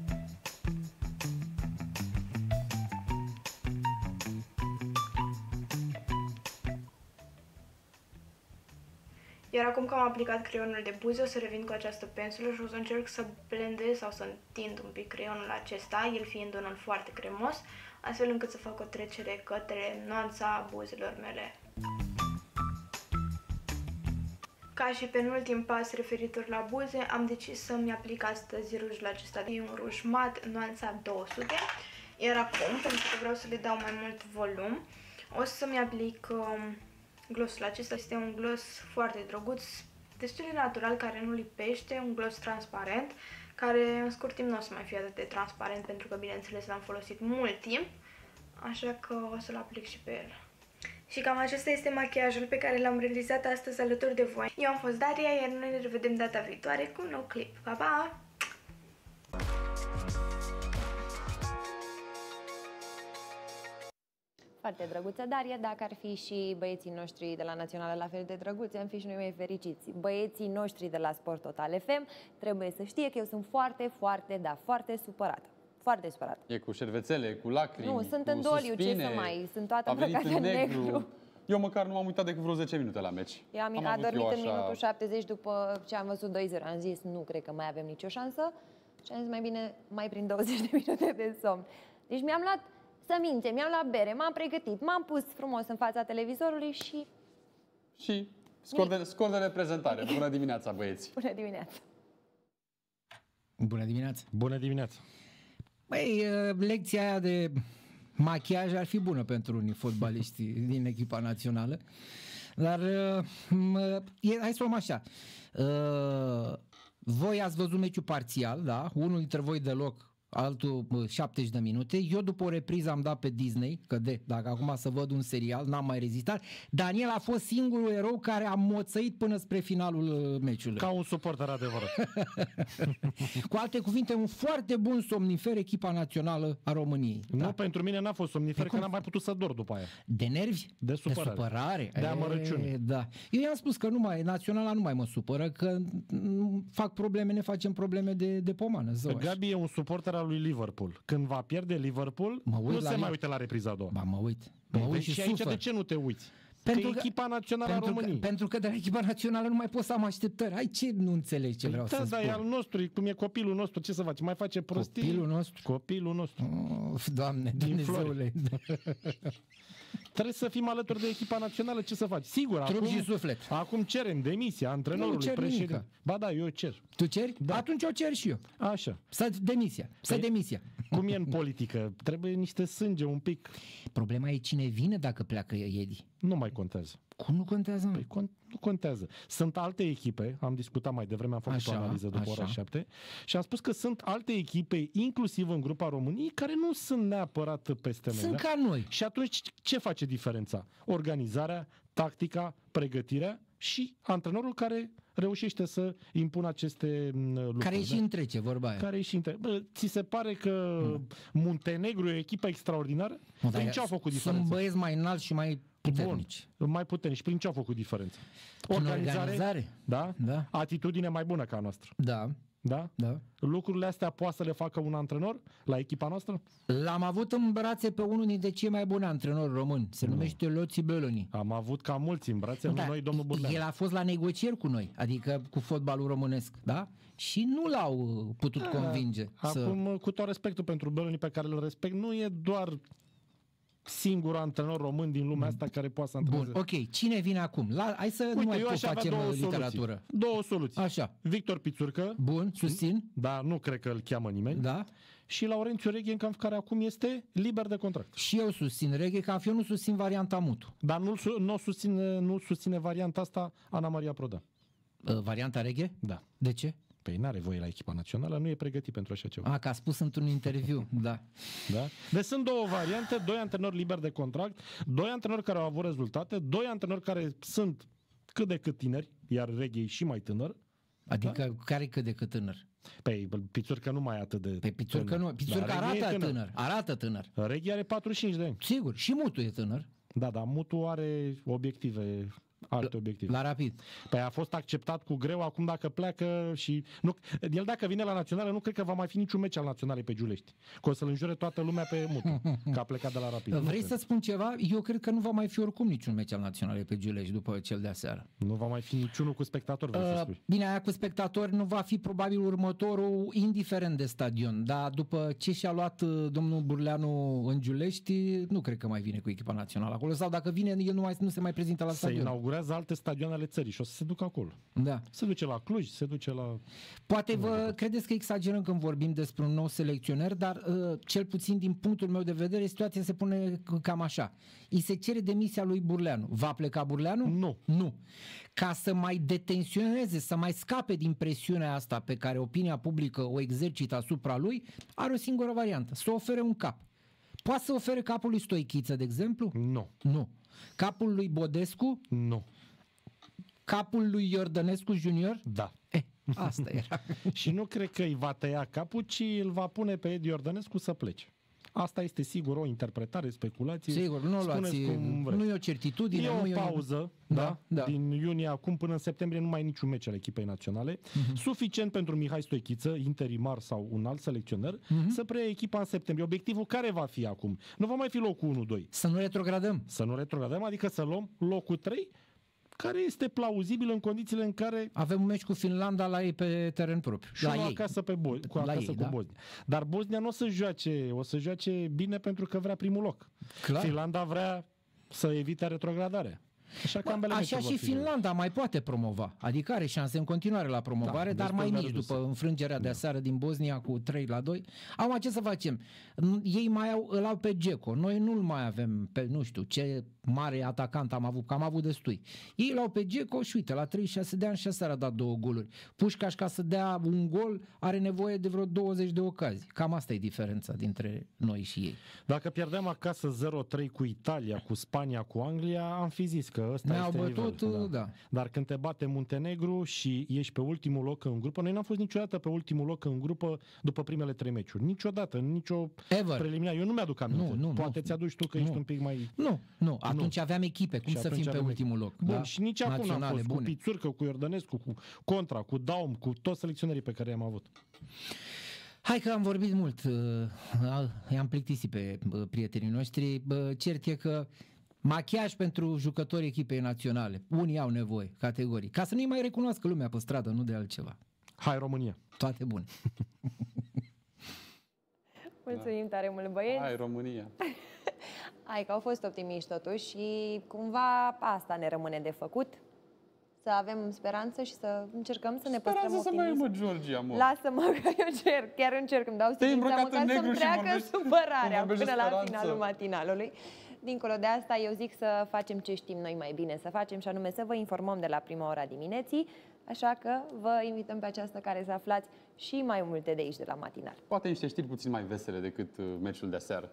Iar acum că am aplicat creionul de buze, o să revin cu această pensulă și o să încerc să blendez sau să întind un pic creionul acesta, el fiind unul foarte cremos, astfel încât să fac o trecere către nuanța buzelor mele. Ca și penultim pas referitor la buze, am decis să-mi aplic astăzi rujul acesta. E un ruj mat, nuanța 200, iar acum, pentru că vreau să le dau mai mult volum, o să-mi aplic glossul acesta. Este un gloss foarte drăguț, destul de natural, care nu lipește, un gloss transparent, care în scurt timp nu o să mai fie atât de transparent, pentru că, bineînțeles, l-am folosit mult timp, așa că o să-l aplic și pe el. Și cam acesta este machiajul pe care l-am realizat astăzi alături de voi. Eu am fost Daria, iar noi ne revedem data viitoare cu un nou clip. Pa, pa! Foarte drăguță Daria, dacă ar fi și băieții noștri de la Națională la fel de drăguți, am fi și noi mai fericiți. Băieții noștri de la Sport Total FM trebuie să știe că eu sunt foarte, foarte supărată. Foarte supărată. E cu șervețele, cu lacrimi, nu, sunt cu în doliu, suspine, ce să mai... Sunt toată îmbrăcată în negru. Eu măcar nu m-am uitat decât vreo 10 minute la meci. Eu am adormit în minutul 70 după ce am văzut 2-0. Am zis, nu cred că mai avem nicio șansă. Și am zis, mai bine, mai prin 20 de minute de somn. Deci mi-am luat săminte, mi-am luat bere, m-am pregătit, m-am pus frumos în fața televizorului și... Și scor de reprezentare. Bună dimineața, băieți! Bună dimineața! Bună dimineața! Bună dimineața! Băi, lecția aia de machiaj ar fi bună pentru unii fotbaliști din echipa națională, dar hai să luăm așa. Voi ați văzut meciul parțial, da? Unul dintre voi deloc, altul 70 de minute. Eu după o repriză am dat pe Disney, că dacă acum să văd un serial, n-am mai rezistat. Daniel a fost singurul erou care a moțăit până spre finalul meciului. Ca un suporter adevărat. Cu alte cuvinte, un foarte bun somnifer echipa națională a României. Nu, da. Pentru mine n-a fost somnifer, că n-am mai putut să dorm după aia. De nervi? De supărare. De amărăciune. Da. Eu i-am spus că naționala nu mai mă supără, că fac probleme, ne facem probleme de pomană. Gabi e un suporter al lui Liverpool. Când va pierde Liverpool, nu se mai uite la repriza a doua. Ba, mă uit și aici de ce nu te uiți? Pentru că echipa națională a României. Pentru că de la echipa națională nu mai pot să am așteptări. Ai ce nu înțelegi ce vreau să spun? Da, e al nostru, cum e copilul nostru, ce să faci? Mai face prostii? Copilul nostru. Doamne, Dumnezeule. Trebuie să fim alături de echipa națională, ce să faci? Sigur, trup și suflet. Acum cerem demisia antrenorului, președinte. Ba da, eu cer. Tu ceri? Da. Atunci o cer și eu. Așa. Demisia. Cum e în politică? Trebuie niște sânge un pic. Problema e cine vine dacă pleacă Edi. Nu mai contează. Cum nu contează? Păi nu contează. Sunt alte echipe, am discutat mai devreme, am făcut o analiză după ora 7 și am spus că sunt alte echipe, inclusiv în grupa României, care nu sunt neapărat peste mele. Sunt ca noi. Și atunci ce face diferența? Organizarea, tactica, pregătirea și antrenorul care reușește să impună aceste lucruri. Care și întrece, vorba aia. Care și ți se pare că Muntenegru e o echipă extraordinară? Prin ce au făcut diferența? Sunt băieți mai înalți și mai puternici. Bun, mai puternici. Prin ce au făcut diferența? Organizare. Da? Atitudine mai bună ca a noastră. Da. Da? Da. Lucrurile astea poate să le facă un antrenor la echipa noastră? L-am avut în brațe pe unul dintre cei mai buni antrenori români. Se numește Loții Bölöni. Am avut cam mulți în brațe, noi, domnul Burleanu. El a fost la negocieri cu noi, adică cu fotbalul românesc, da? Și nu l-au putut convinge. Acum, cu tot respectul pentru Bölöni, pe care îl respect, nu e doar singurul antrenor român din lumea asta care poate să antreneze. Bun, ok. Cine vine acum? Hai să nu mai facem literatură. Două soluții. Așa. Victor Pițurcă. Bun, susțin. Da, nu cred că îl cheamă nimeni. Da. Și Laurențiu Reghenkamp, care acum este liber de contract. Și eu susțin Reghenkamp, eu nu susțin varianta Mutu. Dar nu susține varianta asta Ana Maria Prodan. Varianta Reghe? Da. De ce? Păi n-are voie la echipa națională, nu e pregătit pentru așa ceva. Că a spus într-un interviu, da. Deci sunt două variante, doi antrenori liberi de contract, doi antrenori care au avut rezultate, doi antrenori care sunt cât de cât tineri, iar Reghe e și mai tânăr. Adică care cât de cât tânăr? Păi Pițurcă nu mai e atât de Păi Pițurcă nu, Pițurcă arată tânăr. Reghe are 45 de ani. Sigur, și Mutu e tânăr. Da, dar Mutu are alte obiective. La Rapid. Păi a fost acceptat cu greu, acum dacă pleacă și... El dacă vine la Națională, nu cred că va mai fi niciun meci al Naționalei pe Giulești. Că o să-l înjure toată lumea pe Mutu, că a plecat de la Rapid. Vrei să spun ceva? Eu cred că nu va mai fi oricum niciun meci al Naționalei pe Giulești după cel de aseară. Nu va mai fi niciunul cu spectatori, vrei să spui. Bine, aia cu spectatori nu va fi probabil următorul, indiferent de stadion, dar după ce și-a luat domnul Burleanu în Giulești, nu cred că mai vine cu echipa națională acolo, sau dacă vine, el nu se mai prezintă la stadion. Se inaugurează alte stadioane ale țării și o să se ducă acolo. Da. Se duce la Cluj, se duce la... Poate credeți că exagerăm când vorbim despre un nou selecționer, dar cel puțin din punctul meu de vedere situația se pune cam așa. Îi se cere demisia lui Burleanu. Va pleca Burleanu? Nu. Ca să mai detensioneze, să mai scape din presiunea asta pe care opinia publică o exercită asupra lui, are o singură variantă. Să ofere un cap. Poate să ofere capul lui Stoichiță, de exemplu? Nu. Capul lui Bodescu? Nu. Capul lui Iordănescu Junior? Da. Asta era. Și nu cred că îi va tăia capul, ci îl va pune pe Edi Iordănescu să plece. Asta este sigur o interpretare, speculație. Sigur, nu e o certitudine. E o pauză, din iunie acum până în septembrie nu mai e niciun meci al echipei naționale. Suficient pentru Mihai Stoichiță, interimar sau un alt selecționer, să preia echipa în septembrie. Obiectivul care va fi acum? Nu va mai fi locul 1-2. Să nu retrogradăm. Să nu retrogradăm, adică să luăm locul 3, care este plauzibil în condițiile în care... Avem un meci cu Finlanda la ei pe teren propriu. Și acasă cu Bosnia. Dar Bosnia nu o să joace bine pentru că vrea primul loc. Clar. Finlanda vrea să evite retrogradarea. Așa și Finlanda mai poate promova. Adică are șanse în continuare la promovare, dar mai mici după înfrângerea de aseară din Bosnia cu 3-2. Acum ce să facem? Ei îl au pe Dzeko. Noi nu-l mai avem pe, nu știu, ce mare atacant am avut, că am avut destui. Ei l-au pe Dzeko și uite, la 36 de ani și aseară a dat 2 goluri. Pușcaș, ca să dea un gol, are nevoie de vreo 20 de ocazii. Cam asta e diferența dintre noi și ei. Dacă pierdeam acasă 0-3 cu Italia, cu Spania, cu Anglia, am fi zis că ăsta este nivelul. Da. Dar când te bate Muntenegru și ești pe ultimul loc în grupă, noi n-am fost niciodată pe ultimul loc în grupă după primele 3 meciuri. Niciodată, nicio preliminar. Eu nu mi-aduc aminte. Poate ți-aduci tu că ești un pic mai... Nu. Atunci aveam echipe. Cum să fim pe ultimul loc? Bun, și nici acum n-am fost cu Pițurcă, cu Iordănescu, cu Contra, cu Daum, cu toți selecționerii pe care i-am avut. Hai că am vorbit mult. I-am plictisit pe prietenii noștri. Cert e că machiaj pentru jucătorii echipei naționale. Unii au nevoie, categorii. Ca să nu-i mai recunoască lumea pe stradă, nu de altceva. Hai România! Toate bune! Mulțumim tare mult, băieți! Hai România! Hai că au fost optimiști totuși și cumva asta ne rămâne de făcut. Să avem speranță și să încercăm să ne păstrăm optimism. Speranță să mai Georgia, mă. Lasă-mă că eu chiar încerc, îmi dau silința măcar să-mi treacă supărarea până la finalul matinalului. Dincolo de asta, eu zic să facem ce știm noi mai bine să facem și anume să vă informăm de la prima ora dimineții, așa că vă invităm pe această care să aflați și mai multe de aici de la matinal. Poate niște știri puțin mai vesele decât meciul de aseară.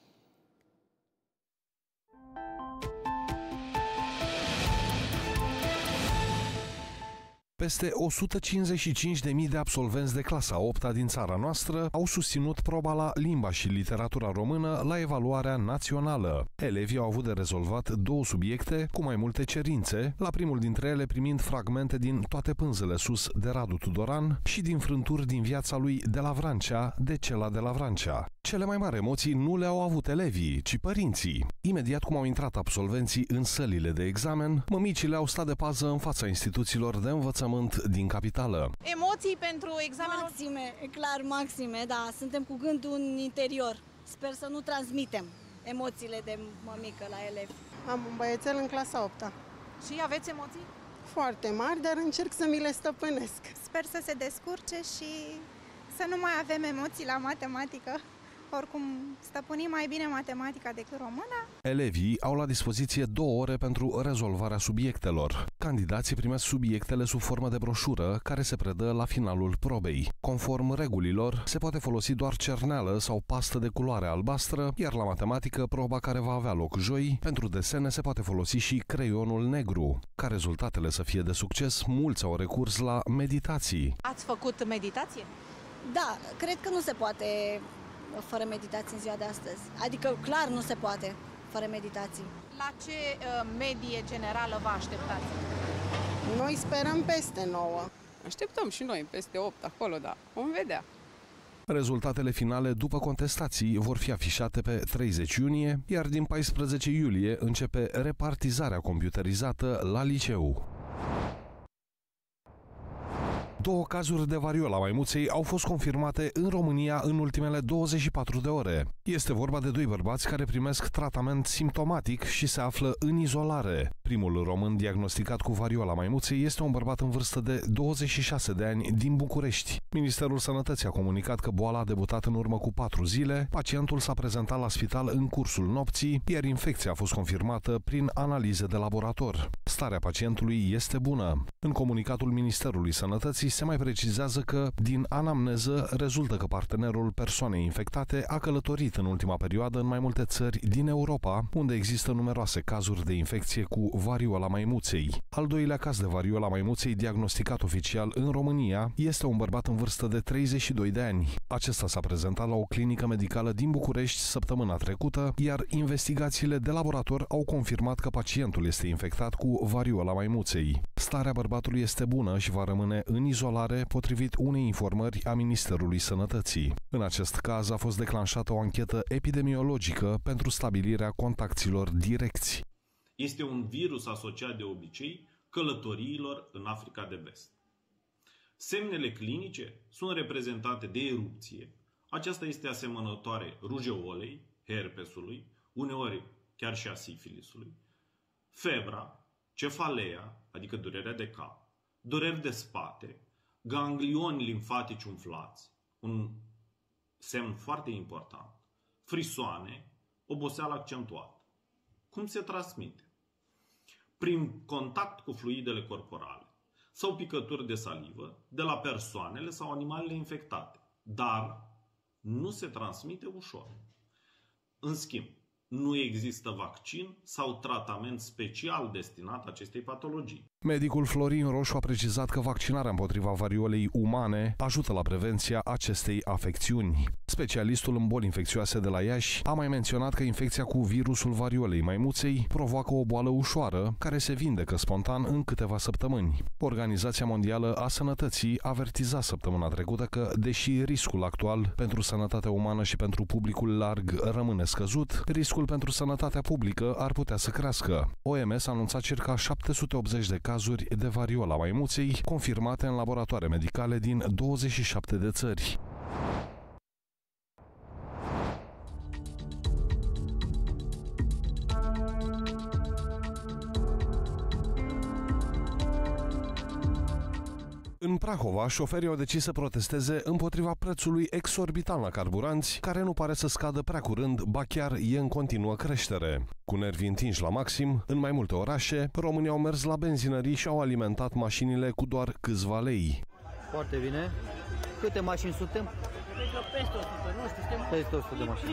Peste 155.000 de absolvenți de clasa 8-a din țara noastră au susținut proba la limba și literatura română la evaluarea națională. Elevii au avut de rezolvat 2 subiecte cu mai multe cerințe, la primul dintre ele primind fragmente din Toate pânzele sus de Radu Tudoran și din Frânturi din viața lui de la Vrancea de Cela de la Vrancea. Cele mai mari emoții nu le-au avut elevii, ci părinții. Imediat cum au intrat absolvenții în sălile de examen, mămicile au stat de pază în fața instituțiilor de învățământ din capitală. Emoții pentru examenul? Maxime, clar maxime, da. Suntem cu gândul în interior. Sper să nu transmitem emoțiile de mămică la elevi. Am un băiețel în clasa 8-a. Și aveți emoții? Foarte mari, dar încerc să mi le stăpânesc. Sper să se descurce și să nu mai avem emoții la matematică. Oricum, stăpânim mai bine matematica decât româna. Elevii au la dispoziție 2 ore pentru rezolvarea subiectelor. Candidații primesc subiectele sub formă de broșură, care se predă la finalul probei. Conform regulilor, se poate folosi doar cerneală sau pastă de culoare albastră, iar la matematică, proba care va avea loc joi, pentru desene se poate folosi și creionul negru. Ca rezultatele să fie de succes, mulți au recurs la meditații. Ați făcut meditație? Da, cred că nu se poate fără meditații în ziua de astăzi. Adică clar nu se poate fără meditații. La ce medie generală vă așteptați? Noi sperăm peste 9. Așteptăm și noi peste 8 acolo, dar vom vedea. Rezultatele finale după contestații vor fi afișate pe 30 iunie, iar din 14 iulie începe repartizarea computerizată la liceu. 2 cazuri de variola maimuței au fost confirmate în România în ultimele 24 de ore. Este vorba de 2 bărbați care primesc tratament simptomatic și se află în izolare. Primul român diagnosticat cu variola maimuței este un bărbat în vârstă de 26 de ani din București. Ministerul Sănătății a comunicat că boala a debutat în urmă cu 4 zile, pacientul s-a prezentat la spital în cursul nopții, iar infecția a fost confirmată prin analize de laborator. Starea pacientului este bună. În comunicatul Ministerului Sănătății se mai precizează că, din anamneză, rezultă că partenerul persoanei infectate a călătorit în ultima perioadă în mai multe țări din Europa, unde există numeroase cazuri de infecție cu variola maimuței. Al doilea caz de variola maimuței diagnosticat oficial în România este un bărbat în vârstă de 32 de ani. Acesta s-a prezentat la o clinică medicală din București săptămâna trecută, iar investigațiile de laborator au confirmat că pacientul este infectat cu variola maimuței. Starea bărbatului este bună și va rămâne în izolare, potrivit unei informări a Ministerului Sănătății. În acest caz a fost declanșată o anchetă epidemiologică pentru stabilirea contacților direcți. Este un virus asociat de obicei călătoriilor în Africa de Vest. Semnele clinice sunt reprezentate de erupție. Aceasta este asemănătoare rujeolei, herpesului, uneori chiar și a sifilisului, febra, cefaleea, adică durerea de cap, dureri de spate, ganglioni limfatici umflați, un semn foarte important, frisoane, oboseală accentuată. Cum se transmite? Prin contact cu fluidele corporale sau picături de salivă de la persoanele sau animalele infectate, dar nu se transmite ușor. În schimb, nu există vaccin sau tratament special destinat acestei patologii. Medicul Florin Roșu a precizat că vaccinarea împotriva variolei umane ajută la prevenția acestei afecțiuni. Specialistul în boli infecțioase de la Iași a mai menționat că infecția cu virusul variolei maimuței provoacă o boală ușoară care se vindecă spontan în câteva săptămâni. Organizația Mondială a Sănătății avertiza săptămâna trecută că, deși riscul actual pentru sănătatea umană și pentru publicul larg rămâne scăzut, riscul pentru sănătatea publică ar putea să crească. OMS a anunțat circa 780 de cazuri de variola maimuței confirmate în laboratoare medicale din 27 de țări. În Prahova, șoferii au decis să protesteze împotriva prețului exorbitant la carburanți, care nu pare să scadă prea curând, ba chiar e în continuă creștere. Cu nervii întinși la maxim, în mai multe orașe, românii au mers la benzinării și au alimentat mașinile cu doar câțiva lei. Foarte bine. Câte mașini suntem? Cred că peste 100, nu știu, suntem peste 100 de mașini.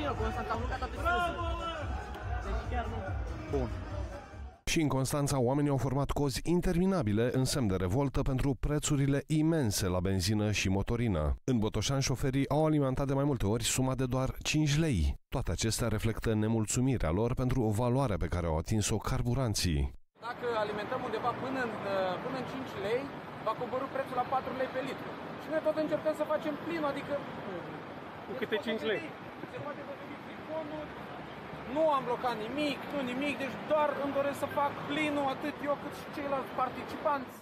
Bun. Și în Constanța, oamenii au format cozi interminabile în semn de revoltă pentru prețurile imense la benzină și motorină. În Botoșani, șoferii au alimentat de mai multe ori suma de doar 5 lei. Toate acestea reflectă nemulțumirea lor pentru valoarea pe care au atins-o carburanții. Dacă alimentăm undeva până în 5 lei, va coborî prețul la 4 lei pe litru. Și noi tot încercăm să facem plin, adică... Cu câte 5 lei? Se poate potrivi frigonul. Nu am blocat nimic, deci doar îmi doresc să fac plinul, atât eu cât și ceilalți participanți.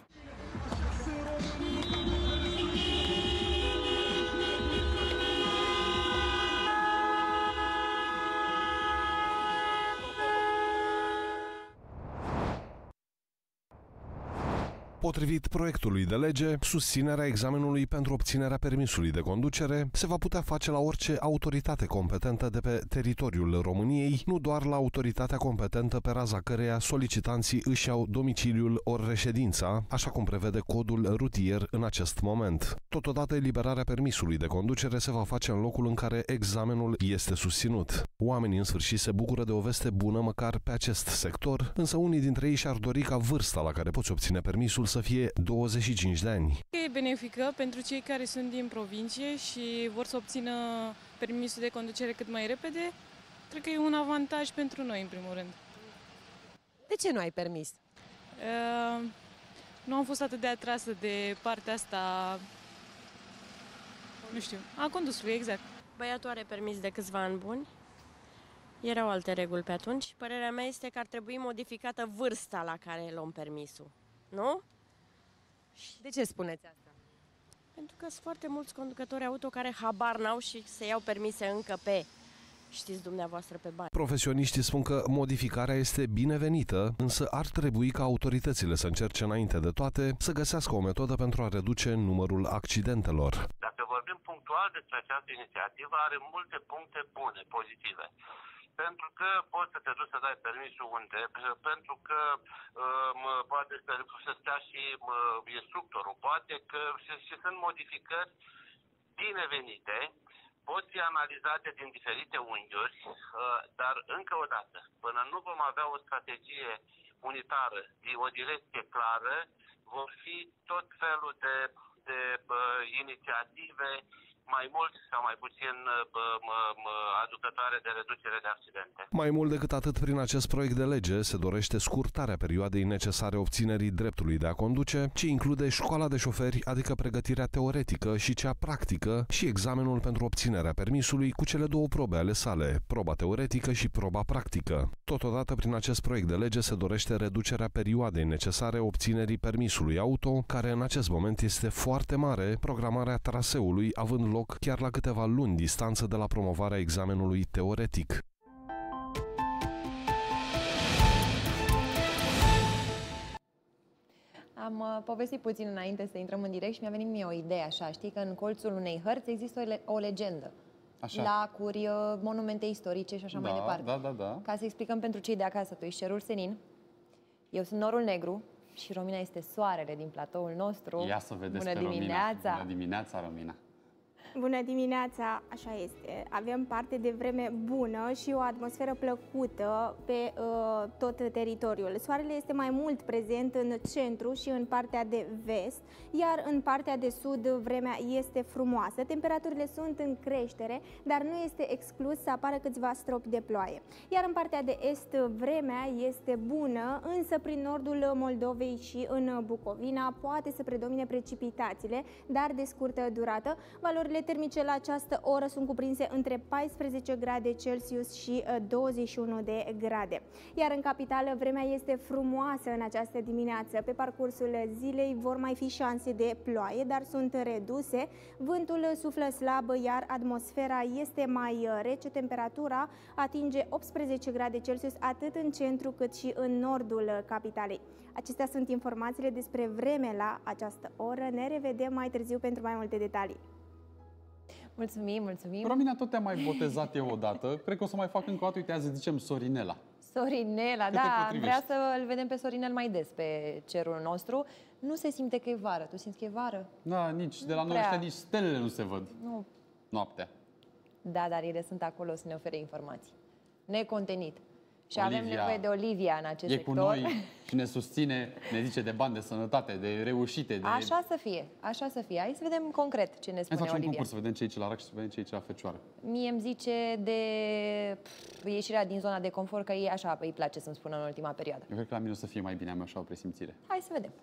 Potrivit proiectului de lege, susținerea examenului pentru obținerea permisului de conducere se va putea face la orice autoritate competentă de pe teritoriul României, nu doar la autoritatea competentă pe raza căreia solicitanții își iau domiciliul ori reședința, așa cum prevede codul rutier în acest moment. Totodată, eliberarea permisului de conducere se va face în locul în care examenul este susținut. Oamenii în sfârșit se bucură de o veste bună măcar pe acest sector, însă unii dintre ei și-ar dori ca vârsta la care poți obține permisul să fie 25 de ani. E benefică pentru cei care sunt din provincie și vor să obțină permisul de conducere cât mai repede. Cred că e un avantaj pentru noi, în primul rând. De ce nu ai permis? Nu am fost atât de atrasă de partea asta, nu știu, a condusului, exact. Băiatul are permis de câțiva ani buni. Erau alte reguli pe atunci. Părerea mea este că ar trebui modificată vârsta la care luăm permisul. Nu? De ce spuneți asta? Pentru că sunt foarte mulți conducători auto care habar n-au și se iau permise încă pe, știți dumneavoastră, pe bani. Profesioniștii spun că modificarea este binevenită, însă ar trebui ca autoritățile să încerce înainte de toate să găsească o metodă pentru a reduce numărul accidentelor. Dacă vorbim punctual despre această inițiativă, are multe puncte bune, pozitive. Pentru că poți să te duci să dai permisul unde, pentru că poate să stea și instructorul, poate că și sunt modificări binevenite, pot fi analizate din diferite unghiuri, dar încă o dată, până nu vom avea o strategie unitară, o direcție clară, vor fi tot felul de inițiative, mai mult sau mai puțin aducătoare de reducere de accidente. Mai mult decât atât, prin acest proiect de lege se dorește scurtarea perioadei necesare obținerii dreptului de a conduce, ce include școala de șoferi, adică pregătirea teoretică și cea practică și examenul pentru obținerea permisului cu cele două probe ale sale, proba teoretică și proba practică. Totodată, prin acest proiect de lege se dorește reducerea perioadei necesare obținerii permisului auto, care în acest moment este foarte mare, programarea traseului având loc chiar la câteva luni distanță de la promovarea examenului teoretic. Am povestit puțin înainte să intrăm în direct și mi-a venit mie o idee așa, știi, că în colțul unei hărți există o legendă. Așa. Lacuri, monumente istorice și așa mai departe. Da. Ca să explicăm pentru cei de acasă, tu ești cerul senin, eu sunt norul negru și Romina este soarele din platoul nostru. Ia să vedeți Bună pe dimineața! Romina. Bună dimineața, Romina! Bună dimineața, așa este. Avem parte de vreme bună și o atmosferă plăcută pe tot teritoriul. Soarele este mai mult prezent în centru și în partea de vest, iar în partea de sud vremea este frumoasă. Temperaturile sunt în creștere, dar nu este exclus să apară câțiva stropi de ploaie. Iar în partea de est vremea este bună, însă prin nordul Moldovei și în Bucovina poate să predomine precipitațiile, dar de scurtă durată. Valorile termice la această oră sunt cuprinse între 14 grade Celsius și 21 de grade. Iar în capitală vremea este frumoasă în această dimineață. Pe parcursul zilei vor mai fi șanse de ploaie, dar sunt reduse. Vântul suflă slab, iar atmosfera este mai rece. Temperatura atinge 18 grade Celsius atât în centru cât și în nordul capitalei. Acestea sunt informațiile despre vreme la această oră. Ne revedem mai târziu pentru mai multe detalii. Mulțumim. Romina, tot te-am mai botezat eu odată. Cred că o să mai fac încă o dată. Uite, azi zicem Sorinela. Sorinela, da, vrea să îl vedem pe Sorinel mai des pe cerul nostru. Nu se simte că e vară. Tu simți că e vară? Da, nici de la noi ăștia, nici stelele nu se văd. Nu. Noaptea. Da, dar ele sunt acolo să ne ofere informații. Necontenit. Și Olivia, avem nevoie de Olivia în acest sector. E cu noi și ne susține, ne zice de bani de sănătate, de reușite. De... Așa să fie, așa să fie. Hai să vedem concret ce ne spune Olivia. Hai să facem un concurs, să vedem ce e ce la rac și să vedem ce e ce la Fecioară. Mie îmi zice de ieșirea din zona de confort, că e așa, îi place să-mi spună în ultima perioadă. Eu cred că la mine o să fie mai bine, am așa o presimțire. Hai să vedem.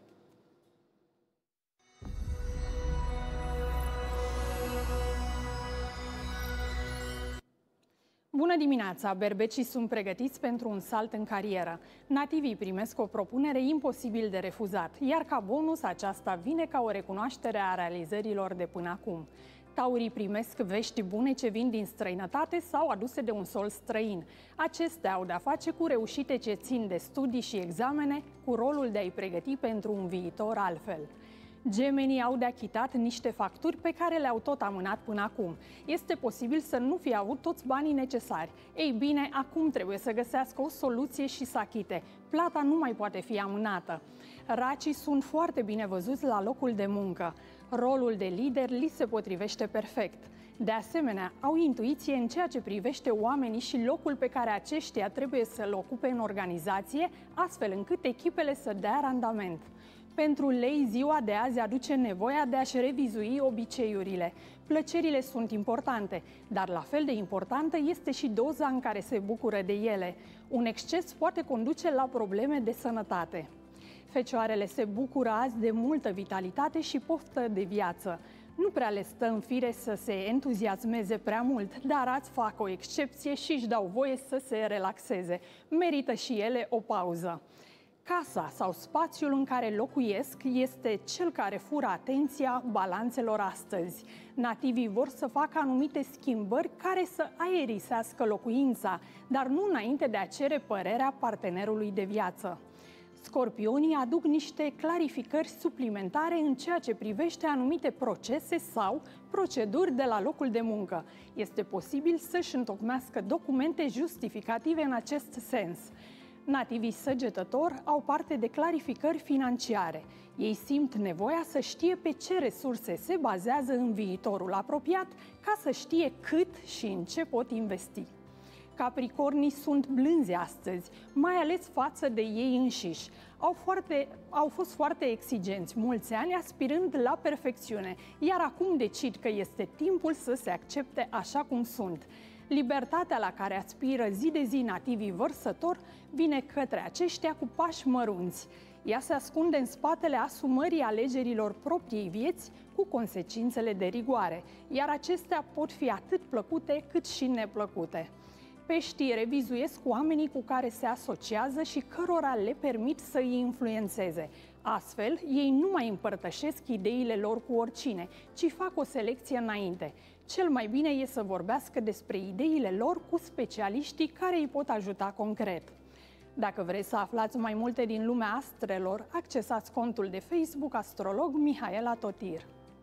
Bună dimineața! Berbecii sunt pregătiți pentru un salt în carieră. Nativii primesc o propunere imposibil de refuzat, iar ca bonus aceasta vine ca o recunoaștere a realizărilor de până acum. Taurii primesc vești bune ce vin din străinătate sau aduse de un sol străin. Acestea au de-a face cu reușite ce țin de studii și examene, cu rolul de a-i pregăti pentru un viitor altfel. Gemenii au de achitat niște facturi pe care le-au tot amânat până acum. Este posibil să nu fie avut toți banii necesari. Ei bine, acum trebuie să găsească o soluție și să achite. Plata nu mai poate fi amânată. Racii sunt foarte bine văzuți la locul de muncă. Rolul de lider li se potrivește perfect. De asemenea, au intuiție în ceea ce privește oamenii și locul pe care aceștia trebuie să-l ocupe în organizație, astfel încât echipele să dea randament. Pentru lei, ziua de azi aduce nevoia de a-și revizui obiceiurile. Plăcerile sunt importante, dar la fel de importantă este și doza în care se bucură de ele. Un exces poate conduce la probleme de sănătate. Fecioarele se bucură azi de multă vitalitate și poftă de viață. Nu prea le stă în fire să se entuziasmeze prea mult, dar azi fac o excepție și își dau voie să se relaxeze. Merită și ele o pauză. Casa sau spațiul în care locuiesc este cel care fură atenția balanțelor astăzi. Nativii vor să facă anumite schimbări care să aerisească locuința, dar nu înainte de a cere părerea partenerului de viață. Scorpionii aduc niște clarificări suplimentare în ceea ce privește anumite procese sau proceduri de la locul de muncă. Este posibil să-și întocmească documente justificative în acest sens. Nativii săgetători au parte de clarificări financiare. Ei simt nevoia să știe pe ce resurse se bazează în viitorul apropiat ca să știe cât și în ce pot investi. Capricornii sunt blânzi astăzi, mai ales față de ei înșiși. Au fost foarte exigenți mulți ani, aspirând la perfecțiune, iar acum decid că este timpul să se accepte așa cum sunt. Libertatea la care aspiră zi de zi nativii vărsători vine către aceștia cu pași mărunți. Ea se ascunde în spatele asumării alegerilor propriei vieți cu consecințele de rigoare, iar acestea pot fi atât plăcute cât și neplăcute. Peștii revizuiesc oamenii cu care se asociază și cărora le permit să îi influențeze. Astfel, ei nu mai împărtășesc ideile lor cu oricine, ci fac o selecție înainte. Cel mai bine e să vorbească despre ideile lor cu specialiștii care îi pot ajuta concret. Dacă vreți să aflați mai multe din lumea astrelor, accesați contul de Facebook Astrolog Mihaela Totir.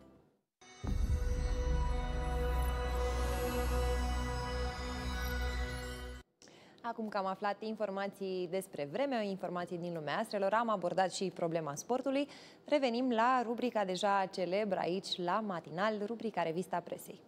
Acum că am aflat informații despre vreme, informații din lumea astrelor, am abordat și problema sportului. Revenim la rubrica deja celebră aici la matinal, rubrica Revista Presei.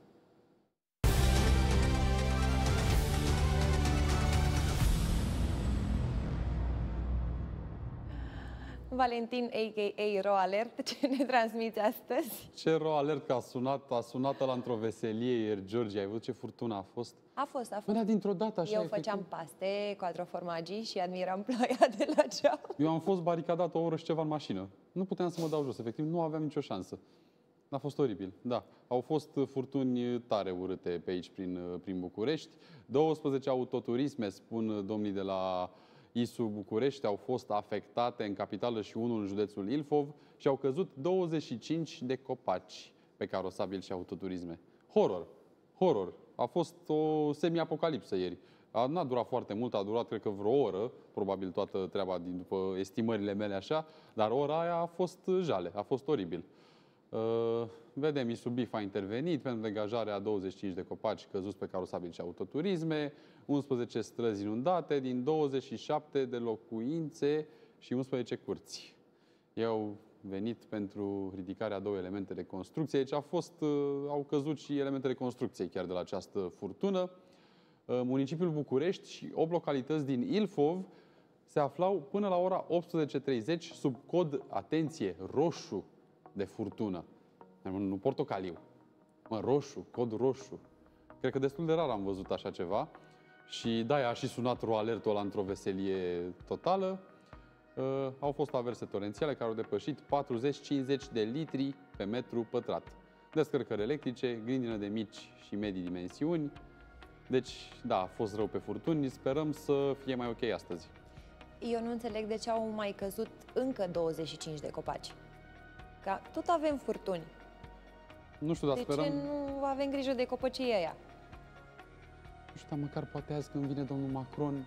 Valentin, a.k.a. Ro Alert, ce ne transmiți astăzi? Ce Ro Alert, că a sunat la într-o veselie ieri, George, ai văzut ce furtună a fost? A fost. Până dintr-o dată așa. Eu făceam paste, 4 formaggi și admiram ploaia de la geam. Eu am fost baricadat o oră și ceva în mașină. Nu puteam să mă dau jos, efectiv, nu aveam nicio șansă. A fost oribil, da. Au fost furtuni tare urâte pe aici, prin București. 12 autoturisme, spun domnii de la ISU București, au fost afectate în capitală și unul în județul Ilfov și au căzut 25 de copaci pe carosabil și autoturisme. Horror! Horror! A fost o semi-apocalipsă ieri. N-a durat foarte mult, a durat cred că vreo oră, probabil toată treaba după estimările mele așa, dar ora aia a fost jale, a fost oribil. Vedem, Isubif a intervenit pentru degajarea a 25 de copaci căzuți pe carosabili și autoturisme, 11 străzi inundate din 27 de locuințe și 11 curți. Ei au venit pentru ridicarea a 2 elemente de construcție. Aici au căzut și elementele construcției chiar de la această furtună. Municipiul București și 8 localități din Ilfov se aflau până la ora 18:30 sub cod, atenție, roșu de furtună. Nu portocaliu, roșu, cod roșu. Cred că destul de rar am văzut așa ceva. Și da, a și sunat Ro Alertul ăla într-o veselie totală. Au fost averse torențiale care au depășit 40-50 de litri pe metru pătrat. Descărcări electrice, grindină de mici și medii dimensiuni. Deci, da, a fost rău pe furtuni. Sperăm să fie mai ok astăzi. Eu nu înțeleg de ce au mai căzut încă 25 de copaci. Că tot avem furtuni. Nu știu, dar sperăm... De ce nu avem grijă de copăcii ăia? Nu știu, dar măcar poate azi când vine domnul Macron,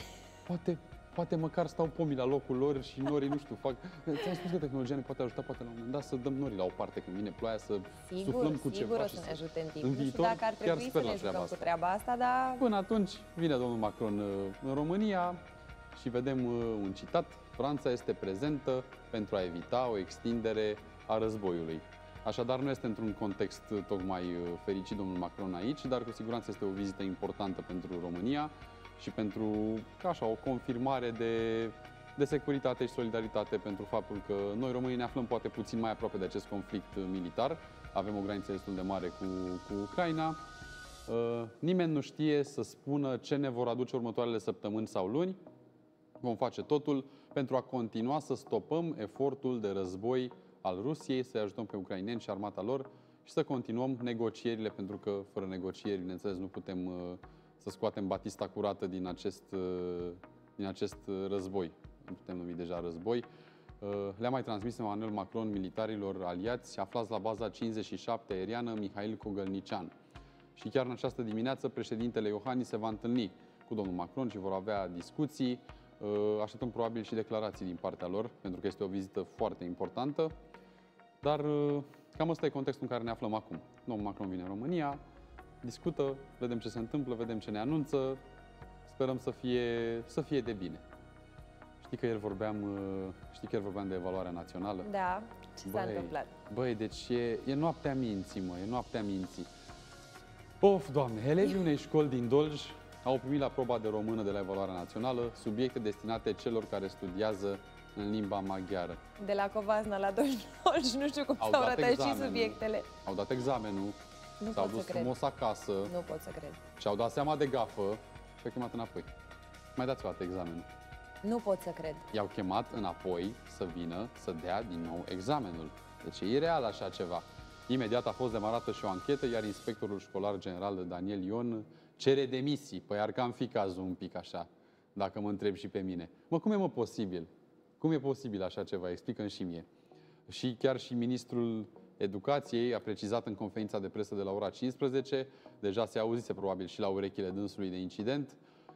poate măcar stau pomii la locul lor și norii, nu știu, fac... Ți-am spus că tehnologia ne poate ajuta, poate la un moment dat, să dăm norii la o parte când vine ploaia, să suflăm cu ceva. Sigur o să ne ajute în timp. În nu știu dacă ar trebui să ne jucăm cu treaba asta, dar... Până atunci vine domnul Macron în România și vedem un citat. Franța este prezentă pentru a evita o extindere a războiului. Așadar, nu este într-un context tocmai fericit domnul Macron aici, dar cu siguranță este o vizită importantă pentru România și pentru, așa, o confirmare de securitate și solidaritate pentru faptul că noi românii ne aflăm poate puțin mai aproape de acest conflict militar. Avem o graniță destul de mare cu Ucraina. Nimeni nu știe să spună ce ne vor aduce următoarele săptămâni sau luni. Vom face totul pentru a continua să stopăm efortul de război al Rusiei, să-i ajutăm pe ucraineni și armata lor și să continuăm negocierile, pentru că fără negocieri, bineînțeles, nu putem să scoatem batista curată din acest război. Nu putem numi deja război. Le-a mai transmis Emmanuel Macron militarilor aliați aflați la baza 57 aeriană Mihail Cogălnician. Și chiar în această dimineață, președintele Iohannis se va întâlni cu domnul Macron și vor avea discuții. Așteptăm probabil și declarații din partea lor, pentru că este o vizită foarte importantă. Dar cam ăsta e contextul în care ne aflăm acum. Domnul Macron vine în România, discută, vedem ce se întâmplă, vedem ce ne anunță, sperăm să fie de bine. Știi că ieri vorbeam de evaluarea națională? Da, ce s-a întâmplat? Băi, deci e noaptea minții, mă, e noaptea minții. Of, Doamne, elevii unei școli din Dolj au primit la proba de română de la evaluarea națională subiecte destinate celor care studiază în limba maghiară. De la Covasna la Dolj, nu știu cum s-au rătăcit subiectele. Au dat examenul, s-au dus frumos acasă. Nu pot să cred. Și-au dat seama de gafă și au chemat înapoi. Mai dați o dată examenul. Nu pot să cred. I-au chemat înapoi să vină să dea din nou examenul. Deci e ireal așa ceva. Imediat a fost demarată și o anchetă, iar inspectorul școlar general Daniel Ion cere demisii. Păi ar cam fi cazul un pic așa, dacă mă întreb și pe mine. Mă, cum e posibil? Cum e posibil așa ceva? Explică-mi și mie. Și chiar și ministrul Educației a precizat în conferința de presă de la ora 15, deja se auzise probabil și la urechile dânsului de incident,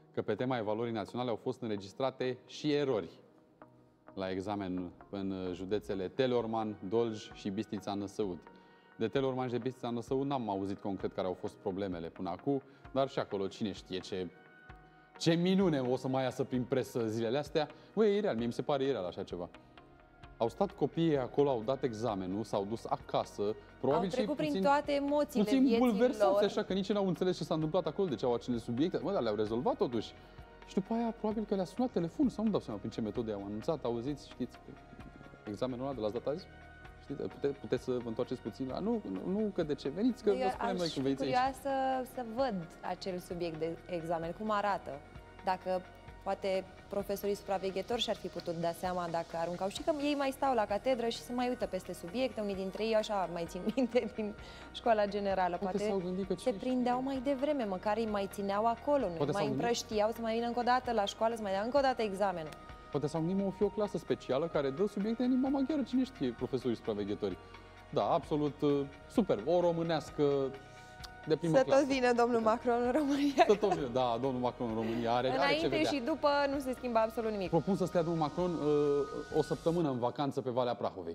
că pe tema evaluării naționale au fost înregistrate și erori la examen în județele Teleorman, Dolj și Bistrița-Năsăud. De Teleorman și de Bistrița-Năsăud n-am auzit concret care au fost problemele până acum, dar și acolo cine știe ce minune o să mai iasă prin presă zilele astea. Băi, e ireal, mie mi se pare ireal așa ceva. Au stat copiii acolo, au dat examenul, s-au dus acasă, probabil au trecut și puțin, prin toate emoțiile puțin vieții bulversați, lor. așa că nici n-au înțeles ce s-a întâmplat acolo, de ce au acele subiecte. Mă, dar le-au rezolvat totuși. Și după aia, probabil că le-a sunat telefonul, sau nu dau seama prin ce metode au anunțat, auziți, știți, examenul ăla de l-ați dat azi? Știți, puteți să vă întoarceți puțin la... Nu, că de ce veniți, că vă spunem noi când veniți aici. Eu aș fi curioasă să văd acel subiect de examen, cum arată. Dacă poate profesorii supraveghetori și-ar fi putut da seama dacă aruncau. Și că ei mai stau la catedră și se mai uită peste subiecte, unii dintre ei așa mai țin minte din școala generală. Poate se prindeau mai devreme, măcar îi mai țineau acolo, nu mai împrăștiau să mai vină încă o dată la școală, să mai dea încă o dată examenul. Poate s-au gândit, o fi o clasă specială care dă subiecte în limba maghiară, cine știe, profesorii supraveghetori. Da, absolut super, o românească de primă clasă. Să tot vină domnul Macron în România. Să tot vină, da, domnul Macron în România are ce Înainte vedea. și după nu se schimbă absolut nimic. Propun să stea domnul Macron o săptămână în vacanță pe Valea Prahovei.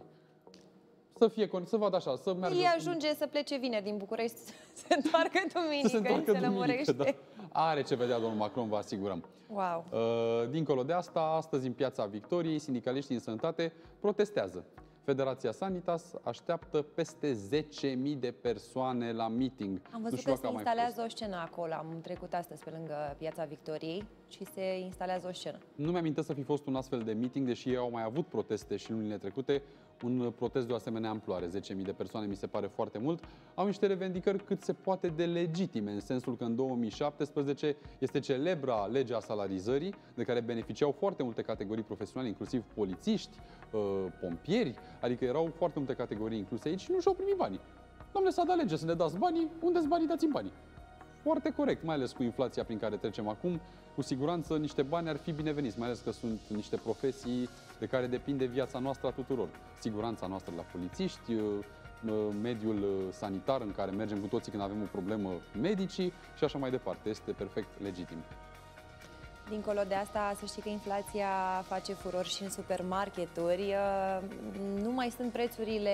Să vadă așa, să meargă... El ajunge să plece vineri din București, să se întoarcă duminică, se lămurește. Da. Are ce vedea domnul Macron, vă asigurăm. Wow. Dincolo de asta, astăzi în Piața Victoriei, sindicaliștii în sănătate protestează. Federația Sanitas așteaptă peste 10.000 de persoane la meeting. Am văzut că se instalează o scenă acolo. Am trecut astăzi pe lângă Piața Victoriei și se instalează o scenă. Nu mi-amintesc să fi fost un astfel de meeting, deși ei au mai avut proteste și lunile trecute. Un protest de o asemenea amploare, 10.000 de persoane, mi se pare foarte mult. Au niște revendicări cât se poate de legitime, în sensul că în 2017 este celebra legea salarizării, de care beneficiau foarte multe categorii profesionale, inclusiv polițiști, pompieri, adică erau foarte multe categorii incluse aici și nu și-au primit banii. Doamne, s-a dat lege să ne dați banii, unde-s banii, dați-mi banii. Foarte corect, mai ales cu inflația prin care trecem acum, cu siguranță niște bani ar fi bineveniți, mai ales că sunt niște profesii de care depinde viața noastră a tuturor. Siguranța noastră la polițiști, mediul sanitar în care mergem cu toții când avem o problemă, medicii și așa mai departe. Este perfect legitim. Dincolo de asta, să știi că inflația face furor și în supermarketuri. Nu mai sunt prețurile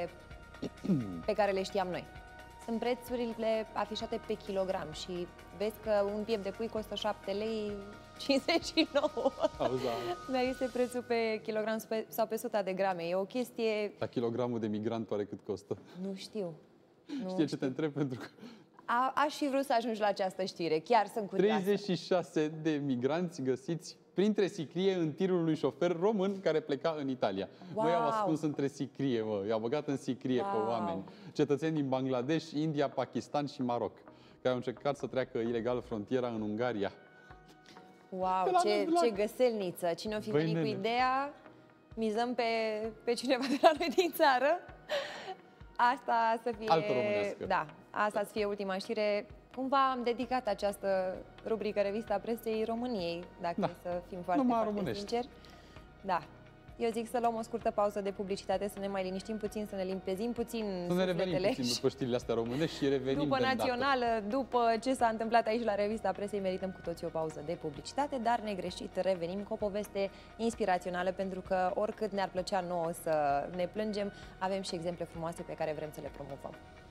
pe care le știam noi. Sunt prețurile afișate pe kilogram și vezi că un piept de pui costă 7 lei 59. Dar este prețul pe kilogram sau pe 100 de grame. E o chestie... La kilogramul de migrant pare cât costă? Nu știu. Știi ce te întreb? Pentru că... Aș fi vrut să ajungi la această știre. Chiar sunt curioasă. 36 de migranți găsiți printre sicrie în tirul unui șofer român care pleca în Italia. Wow. Măi, i-au ascuns între sicrie, i-au băgat în sicrie pe oameni. Cetățeni din Bangladesh, India, Pakistan și Maroc, care au încercat să treacă ilegal frontiera în Ungaria. Wow, ce găselniță! Cine o fi venit cu ideea, mizăm pe cineva de la noi din țară. Asta să fie... Altă românească. Da, asta să fie ultima știre. Cumva am dedicat această rubrică Revista Presei României, dacă să fim foarte sinceri. Da. Eu zic să luăm o scurtă pauză de publicitate, să ne mai liniștim puțin, să ne limpezim puțin sufletele. Să ne revenim puțin după știrile astea românești și revenim după națională, după ce s-a întâmplat aici la Revista Presei, merităm cu toții o pauză de publicitate, dar negreșit revenim cu o poveste inspirațională, pentru că oricât ne-ar plăcea nouă să ne plângem, avem și exemple frumoase pe care vrem să le promovăm.